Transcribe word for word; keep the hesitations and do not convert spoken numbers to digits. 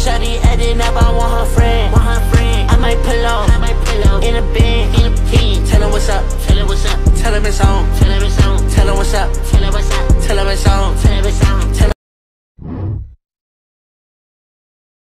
shawty acting up, I want her friend. Want her friend. I might pull up, I might pull up in a bin, in a bin. Tell her what's up, tell her what's up. Tell her it's on, tell her it's on. Tell her what's up, tell her what's up. Tell her it's on, tell her it's on.